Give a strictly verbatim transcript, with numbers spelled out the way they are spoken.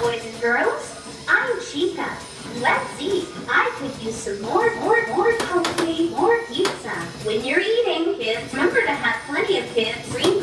boys and girls. I'm Chica. Let's eat. I could use some more, more, more coffee, more pizza. When you're eating, kids, remember to have plenty of kids. Green